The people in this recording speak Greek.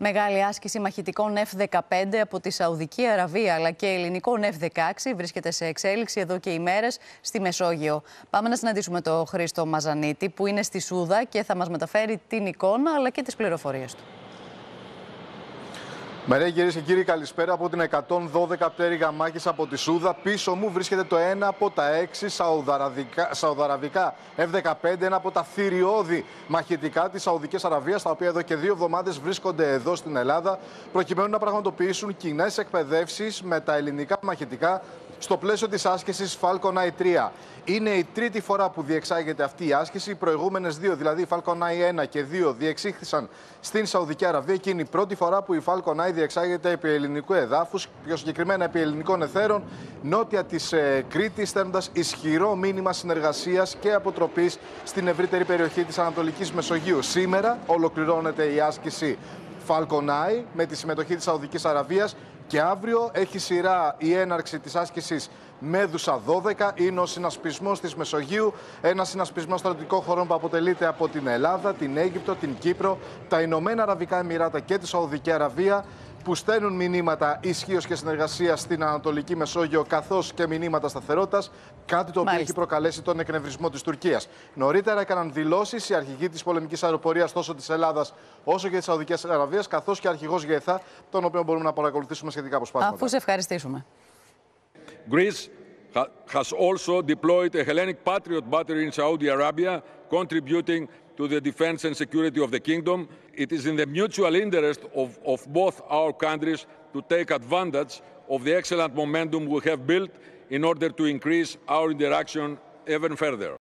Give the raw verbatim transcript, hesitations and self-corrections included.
Μεγάλη άσκηση μαχητικών εφ δεκαπέντε από τη Σαουδική Αραβία αλλά και ελληνικών εφ δεκαέξι βρίσκεται σε εξέλιξη εδώ και ημέρες στη Μεσόγειο. Πάμε να συναντήσουμε τον Χρήστο Μαζανίτη που είναι στη Σούδα και θα μας μεταφέρει την εικόνα αλλά και τις πληροφορίες του. Μαρία, κυρίες και κύριοι, καλησπέρα από την εκατόν δώδεκα πτέρυγα μάχης από τη Σούδα. Πίσω μου βρίσκεται το ένα από τα έξι σαουδαραβικά εφ δεκαπέντε, ένα από τα θηριώδη μαχητικά της Σαουδικής Αραβίας, τα οποία εδώ και δύο εβδομάδες βρίσκονται εδώ στην Ελλάδα, προκειμένου να πραγματοποιήσουν κοινές εκπαιδεύσεις με τα ελληνικά μαχητικά στο πλαίσιο της άσκησης Falcon άι τρία. Είναι η τρίτη φορά που διεξάγεται αυτή η άσκηση. Οι προηγούμενες δύο, δηλαδή η Falcon άι ένα και δύο, διεξήχθησαν στην Σαουδική Αραβία και είναι η πρώτη φορά που η Falcon άι διεξάγεται επί ελληνικού εδάφους, πιο συγκεκριμένα επί ελληνικών εθέρων, νότια της ε, Κρήτης, στέλνοντας ισχυρό μήνυμα συνεργασίας και αποτροπής στην ευρύτερη περιοχή της Ανατολικής Μεσογείου. Σήμερα ολοκληρώνεται η άσκηση Falcon άι με τη συμμετοχή της Σαουδικής Αραβίας. Και αύριο έχει σειρά η έναρξη της άσκησης Μέδουσα δώδεκα. Είναι ο συνασπισμός της Μεσογείου, ένας συνασπισμός στρατιωτικών χωρών που αποτελείται από την Ελλάδα, την Αίγυπτο, την Κύπρο, τα Ηνωμένα Αραβικά Εμιράτα και τη Σαουδική Αραβία, που στέλνουν μηνύματα ισχύως και συνεργασίας στην Ανατολική Μεσόγειο, καθώς και μηνύματα σταθερότητας, κάτι το οποίο Μάλιστα. έχει προκαλέσει τον εκνευρισμό της Τουρκίας. Νωρίτερα έκαναν δηλώσεις οι αρχηγοί της πολεμικής αεροπορίας τόσο της Ελλάδας όσο και της Σαουδικής Αραβίας, καθώς και αρχηγός ΓΕΘΑ, τον οποίο μπορούμε να παρακολουθήσουμε σχετικά αποσπάσματα. Αφού σε ευχαριστήσουμε. Greece has also deployed a Hellenic Patriot battery in Saudi Arabia, contributing to the defense and security of the kingdom. It is in the mutual interest of, of both our countries to take advantage of the excellent momentum we have built in order to increase our interaction even further.